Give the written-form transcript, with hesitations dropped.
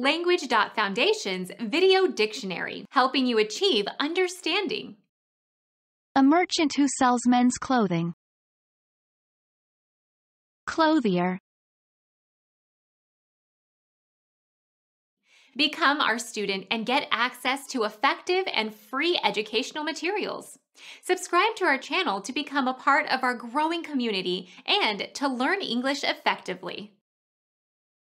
Language.Foundation's Video Dictionary, helping you achieve understanding. A merchant who sells men's clothing. Clothier. Become our student and get access to effective and free educational materials. Subscribe to our channel to become a part of our growing community and to learn English effectively.